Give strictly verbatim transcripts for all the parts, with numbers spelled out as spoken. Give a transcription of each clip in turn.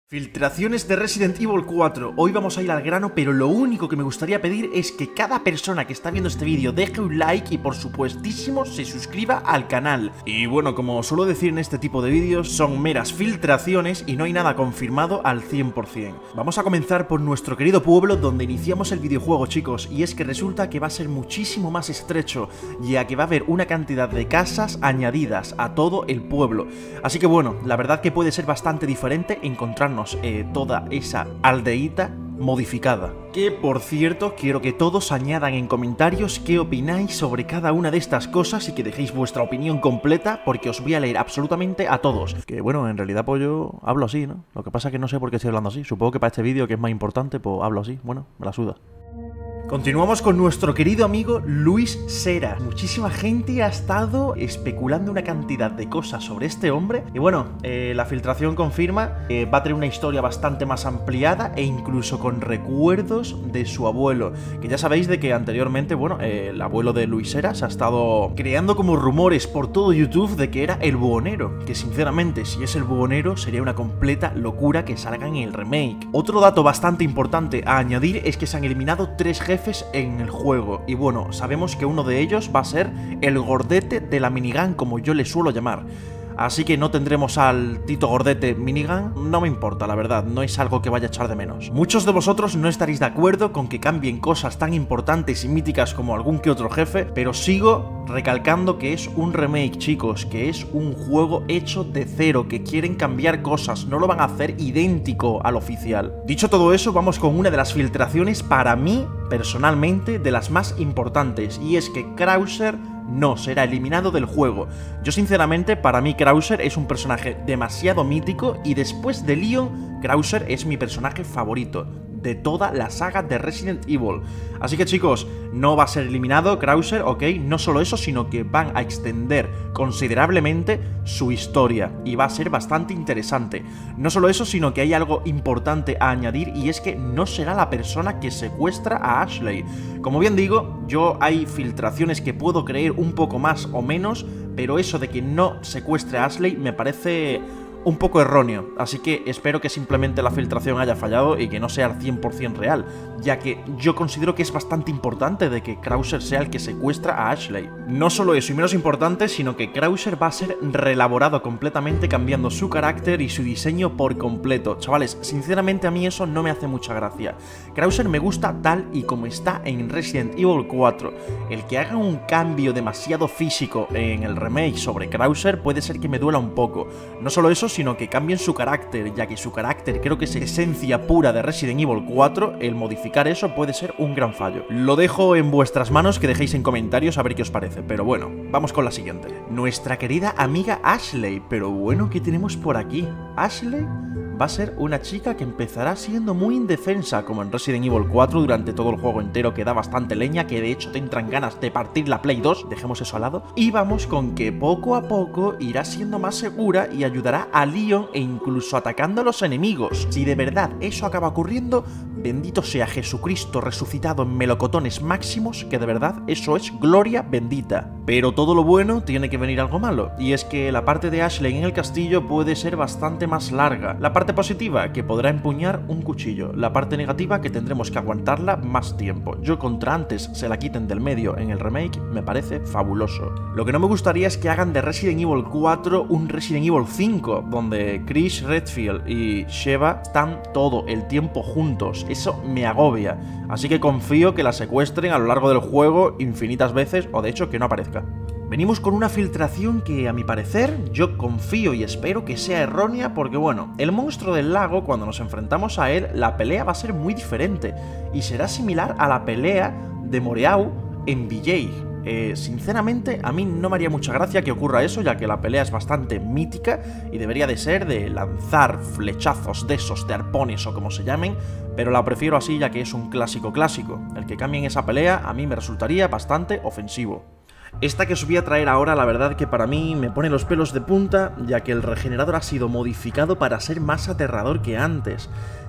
Filtraciones de Resident Evil cuatro. Hoy vamos a ir al grano, pero lo único que me gustaría pedir es que cada persona que está viendo este vídeo deje un like y por supuestísimo se suscriba al canal. Y bueno, como suelo decir en este tipo de vídeos, son meras filtraciones y no hay nada confirmado al cien por cien. Vamos a comenzar por nuestro querido pueblo donde iniciamos el videojuego, chicos, y es que resulta que va a ser muchísimo más estrecho, ya que va a haber una cantidad de casas añadidas a todo el pueblo. Así que bueno, la verdad que puede ser bastante diferente encontrarnos Eh, toda esa aldeíta modificada. Que por cierto, quiero que todos añadan en comentarios qué opináis sobre cada una de estas cosas y que dejéis vuestra opinión completa, porque os voy a leer absolutamente a todos. Que bueno, en realidad pues yo hablo así, ¿no? Lo que pasa es que no sé por qué estoy hablando así. Supongo que para este vídeo, que es más importante, pues hablo así. Bueno, me la suda. Continuamos con nuestro querido amigo Luis Sera. Muchísima gente ha estado especulando una cantidad de cosas sobre este hombre. Y bueno, eh, la filtración confirma que va a tener una historia bastante más ampliada e incluso con recuerdos de su abuelo. Que ya sabéis de que anteriormente, bueno, eh, el abuelo de Luis Sera se ha estado creando como rumores por todo YouTube de que era el buhonero. Que sinceramente, si es el buhonero, sería una completa locura que salga en el remake. Otro dato bastante importante a añadir es que se han eliminado tres jefes en el juego, y bueno, sabemos que uno de ellos va a ser el gordete de la minigun, como yo le suelo llamar. Así que no tendremos al Tito Gordete minigun, no me importa, la verdad, no es algo que vaya a echar de menos. Muchos de vosotros no estaréis de acuerdo con que cambien cosas tan importantes y míticas como algún que otro jefe, pero sigo recalcando que es un remake, chicos, que es un juego hecho de cero, que quieren cambiar cosas, no lo van a hacer idéntico al oficial. Dicho todo eso, vamos con una de las filtraciones para mí, personalmente, de las más importantes, y es que Krauser no será eliminado del juego. Yo sinceramente, para mí Krauser es un personaje demasiado mítico y después de Leon, Krauser es mi personaje favorito de toda la saga de Resident Evil. Así que chicos, no va a ser eliminado Krauser, ok, no solo eso, sino que van a extender considerablemente su historia y va a ser bastante interesante. No solo eso, sino que hay algo importante a añadir y es que no será la persona que secuestra a Ashley. Como bien digo, yo hay filtraciones que puedo creer un poco más o menos, pero eso de que no secuestre a Ashley me parece un poco erróneo, así que espero que simplemente la filtración haya fallado y que no sea al cien por cien real, ya que yo considero que es bastante importante de que Krauser sea el que secuestra a Ashley. No solo eso y menos importante, sino que Krauser va a ser reelaborado completamente, cambiando su carácter y su diseño por completo. Chavales, sinceramente a mí eso no me hace mucha gracia. Krauser me gusta tal y como está en Resident Evil cuatro. El que haga un cambio demasiado físico en el remake sobre Krauser puede ser que me duela un poco. No solo eso, sino que cambien su carácter, ya que su carácter creo que es esencia pura de Resident Evil cuatro, el modificar eso puede ser un gran fallo. Lo dejo en vuestras manos, que dejéis en comentarios a ver qué os parece, pero bueno, vamos con la siguiente. Nuestra querida amiga Ashley, pero bueno, ¿qué tenemos por aquí? Ashley va a ser una chica que empezará siendo muy indefensa, como en Resident Evil cuatro durante todo el juego entero, que da bastante leña, que de hecho te entran ganas de partir la Play dos, dejemos eso al lado, y vamos con que poco a poco irá siendo más segura y ayudará a Leon e incluso atacando a los enemigos. Si de verdad eso acaba ocurriendo, bendito sea Jesucristo resucitado en melocotones máximos, que de verdad eso es gloria bendita. Pero todo lo bueno tiene que venir algo malo, y es que la parte de Ashley en el castillo puede ser bastante más larga. La parte positiva, que podrá empuñar un cuchillo. La parte negativa, que tendremos que aguantarla más tiempo. Yo contra antes se la quiten del medio en el remake, me parece fabuloso. Lo que no me gustaría es que hagan de Resident Evil cuatro un Resident Evil cinco, donde Chris Redfield y Sheva están todo el tiempo juntos. Eso me agobia. Así que confío que la secuestren a lo largo del juego infinitas veces, o de hecho que no aparezca. Venimos con una filtración que, a mi parecer, yo confío y espero que sea errónea porque, bueno, el monstruo del lago, cuando nos enfrentamos a él, la pelea va a ser muy diferente y será similar a la pelea de Moreau en V J. Eh, sinceramente, a mí no me haría mucha gracia que ocurra eso, ya que la pelea es bastante mítica y debería de ser de lanzar flechazos de esos, de arpones o como se llamen, pero la prefiero así ya que es un clásico clásico. El que cambien esa pelea a mí me resultaría bastante ofensivo. Esta que os voy a traer ahora, la verdad que para mí me pone los pelos de punta, ya que el regenerador ha sido modificado para ser más aterrador que antes.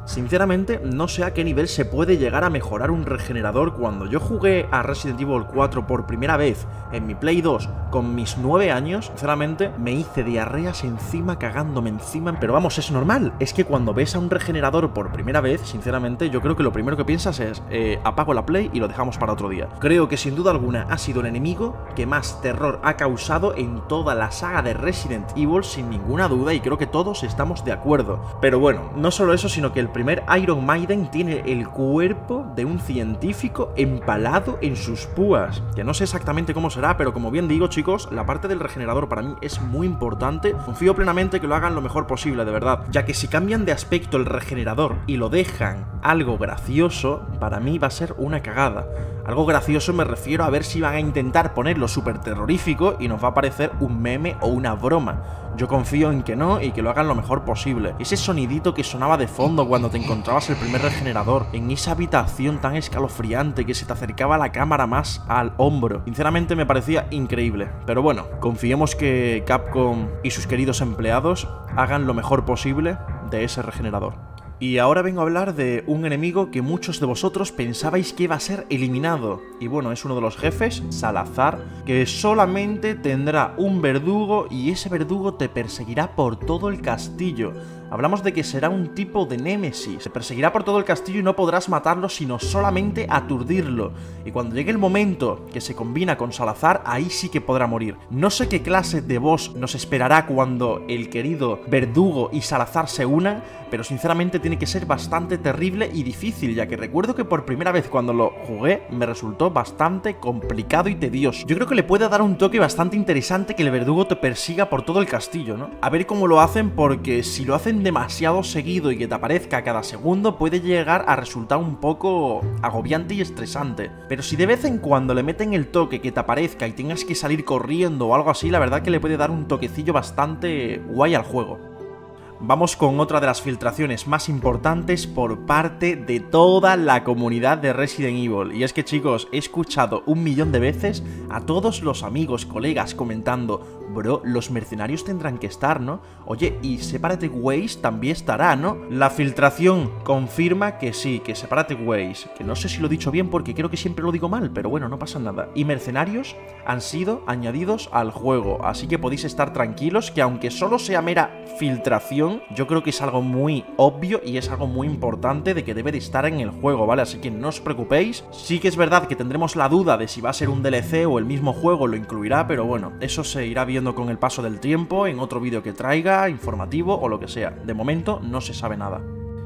Sinceramente, no sé a qué nivel se puede llegar a mejorar un regenerador. Cuando yo jugué a Resident Evil cuatro por primera vez en mi Play dos con mis nueve años, sinceramente, me hice diarreas encima, cagándome encima. Pero vamos, es normal. Es que cuando ves a un regenerador por primera vez, sinceramente, yo creo que lo primero que piensas es eh, apago la Play y lo dejamos para otro día. Creo que sin duda alguna ha sido el enemigo que más terror ha causado en toda la saga de Resident Evil, sin ninguna duda, y creo que todos estamos de acuerdo. Pero bueno, no solo eso, sino que el primer Iron Maiden tiene el cuerpo de un científico empalado en sus púas, que no sé exactamente cómo será, pero como bien digo, chicos, la parte del regenerador para mí es muy importante. Confío plenamente que lo hagan lo mejor posible, de verdad, ya que si cambian de aspecto el regenerador y lo dejan algo gracioso, para mí va a ser una cagada. Algo gracioso me refiero a ver si van a intentar ponerlo súper terrorífico y nos va a parecer un meme o una broma. Yo confío en que no y que lo hagan lo mejor posible. Ese sonidito que sonaba de fondo cuando te encontrabas el primer regenerador, en esa habitación tan escalofriante que se te acercaba la cámara más al hombro, sinceramente me parecía increíble. Pero bueno, confiemos que Capcom y sus queridos empleados hagan lo mejor posible de ese regenerador. Y ahora vengo a hablar de un enemigo que muchos de vosotros pensabais que iba a ser eliminado. Y bueno, es uno de los jefes, Salazar, que solamente tendrá un verdugo y ese verdugo te perseguirá por todo el castillo. Hablamos de que será un tipo de némesis. Se perseguirá por todo el castillo y no podrás matarlo, sino solamente aturdirlo. Y cuando llegue el momento que se combina con Salazar, ahí sí que podrá morir. No sé qué clase de boss nos esperará cuando el querido verdugo y Salazar se unan, pero sinceramente tiene que ser bastante terrible y difícil, ya que recuerdo que por primera vez cuando lo jugué me resultó bastante complicado y tedioso. Yo creo que le puede dar un toque bastante interesante que el verdugo te persiga por todo el castillo, ¿no? A ver cómo lo hacen, porque si lo hacen demasiado seguido y que te aparezca cada segundo puede llegar a resultar un poco agobiante y estresante. Pero si de vez en cuando le meten el toque que te aparezca y tengas que salir corriendo o algo así, la verdad que le puede dar un toquecillo bastante guay al juego. Vamos con otra de las filtraciones más importantes por parte de toda la comunidad de Resident Evil. Y es que, chicos, he escuchado un millón de veces a todos los amigos, colegas comentando: bro, los mercenarios tendrán que estar, ¿no? Oye, y Separate Ways también estará, ¿no? La filtración confirma que sí, que Separate Ways, que no sé si lo he dicho bien porque creo que siempre lo digo mal, pero bueno, no pasa nada. Y mercenarios han sido añadidos al juego, así que podéis estar tranquilos que aunque solo sea mera filtración, yo creo que es algo muy obvio y es algo muy importante de que debe de estar en el juego, ¿vale? Así que no os preocupéis. Sí que es verdad que tendremos la duda de si va a ser un D L C o el mismo juego lo incluirá, pero bueno, eso se irá viendo con el paso del tiempo, en otro vídeo que traiga, informativo o lo que sea. De momento no se sabe nada.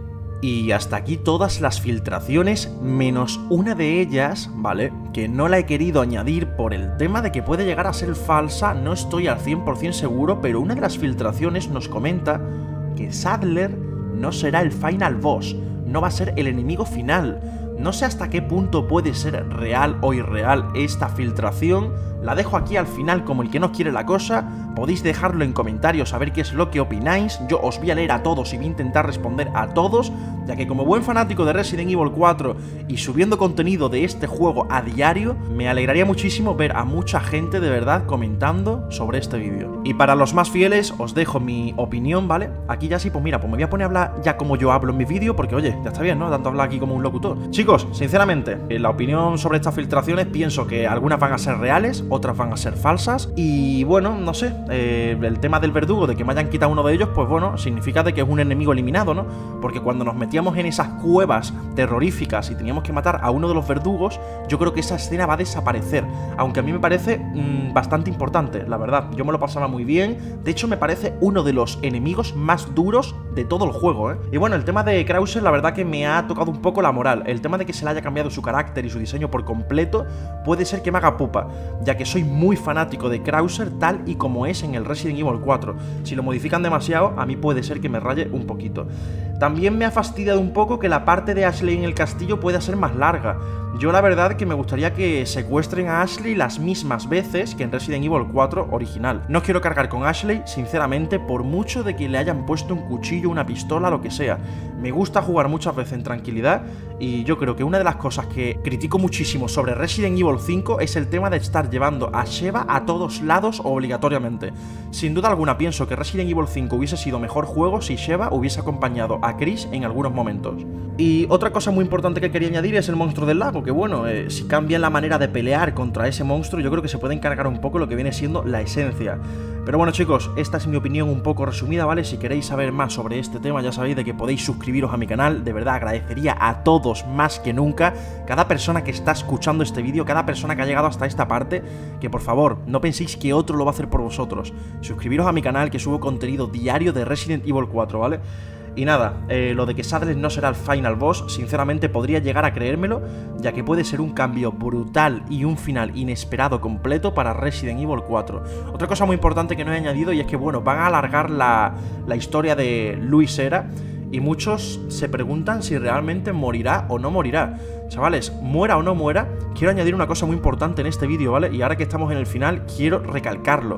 Y hasta aquí todas las filtraciones, menos una de ellas, ¿vale? Que no la he querido añadir por el tema de que puede llegar a ser falsa, no estoy al cien por cien seguro, pero una de las filtraciones nos comenta que Sadler no será el final boss, no va a ser el enemigo final. No sé hasta qué punto puede ser real o irreal esta filtración, la dejo aquí al final como el que no quiere la cosa. Podéis dejarlo en comentarios a ver qué es lo que opináis. Yo os voy a leer a todos y voy a intentar responder a todos, ya que como buen fanático de Resident Evil cuatro y subiendo contenido de este juego a diario, me alegraría muchísimo ver a mucha gente de verdad comentando sobre este vídeo. Y para los más fieles os dejo mi opinión, ¿vale? Aquí ya sí, pues mira, pues me voy a poner a hablar ya como yo hablo en mi vídeo, porque oye, ya está bien, ¿no? Tanto hablar aquí como un locutor. Chicos, sinceramente, en la opinión sobre estas filtraciones pienso que algunas van a ser reales, otras van a ser falsas, y bueno, no sé, eh, el tema del verdugo, de que me hayan quitado uno de ellos, pues bueno, significa de que es un enemigo eliminado, ¿no? Porque cuando nos metíamos en esas cuevas terroríficas y teníamos que matar a uno de los verdugos, yo creo que esa escena va a desaparecer, aunque a mí me parece mmm, bastante importante, la verdad. Yo me lo pasaba muy bien, de hecho me parece uno de los enemigos más duros de todo el juego, ¿eh? Y bueno, el tema de Krauser, la verdad que me ha tocado un poco la moral. El tema de que se le haya cambiado su carácter y su diseño por completo puede ser que me haga pupa, ya que soy muy fanático de Krauser tal y como es en el Resident Evil cuatro. Si lo modifican demasiado, a mí puede ser que me raye un poquito. También me ha fastidiado un poco que la parte de Ashley en el castillo pueda ser más larga. Yo la verdad que me gustaría que secuestren a Ashley las mismas veces que en Resident Evil cuatro original. No quiero cargar con Ashley, sinceramente, por mucho de que le hayan puesto un cuchillo, una pistola, lo que sea. Me gusta jugar muchas veces en tranquilidad y yo creo que una de las cosas que critico muchísimo sobre Resident Evil cinco es el tema de estar llevando a Sheva a todos lados obligatoriamente. Sin duda alguna pienso que Resident Evil cinco hubiese sido mejor juego si Sheva hubiese acompañado a Chris en algunos momentos. Y otra cosa muy importante que quería añadir es el monstruo del lago, que bueno, eh, si cambian la manera de pelear contra ese monstruo, yo creo que se puede encargar un poco lo que viene siendo la esencia. Pero bueno, chicos, esta es mi opinión un poco resumida, ¿vale? Si queréis saber más sobre este tema, ya sabéis de que podéis suscribiros a mi canal. De verdad, agradecería a todos más que nunca, cada persona que está escuchando este vídeo, cada persona que ha llegado hasta esta parte, que por favor, no penséis que otro lo va a hacer por vosotros. Suscribiros a mi canal, que subo contenido diario de Resident Evil cuatro, ¿vale? Y nada, eh, lo de que Sadler no será el final boss, sinceramente podría llegar a creérmelo, ya que puede ser un cambio brutal y un final inesperado completo para Resident Evil cuatro. Otra cosa muy importante que no he añadido y es que, bueno, van a alargar la, la historia de Luis Era y muchos se preguntan si realmente morirá o no morirá. Chavales, muera o no muera, quiero añadir una cosa muy importante en este vídeo, ¿vale? Y ahora que estamos en el final, quiero recalcarlo.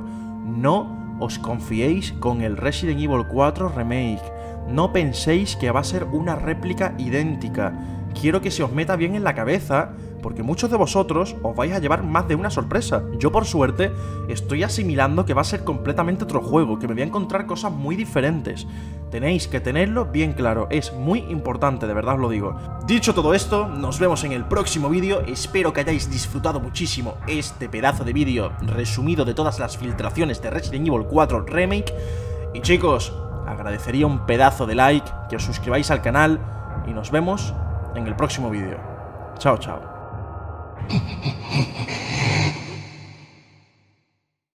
No os confiéis con el Resident Evil cuatro Remake. No penséis que va a ser una réplica idéntica. Quiero que se os meta bien en la cabeza, porque muchos de vosotros os vais a llevar más de una sorpresa. Yo, por suerte, estoy asimilando que va a ser completamente otro juego, que me voy a encontrar cosas muy diferentes. Tenéis que tenerlo bien claro, es muy importante, de verdad os lo digo. Dicho todo esto, nos vemos en el próximo vídeo. Espero que hayáis disfrutado muchísimo este pedazo de vídeo resumido de todas las filtraciones de Resident Evil cuatro Remake. Y chicos, agradecería un pedazo de like, que os suscribáis al canal y nos vemos en el próximo vídeo. Chao, chao.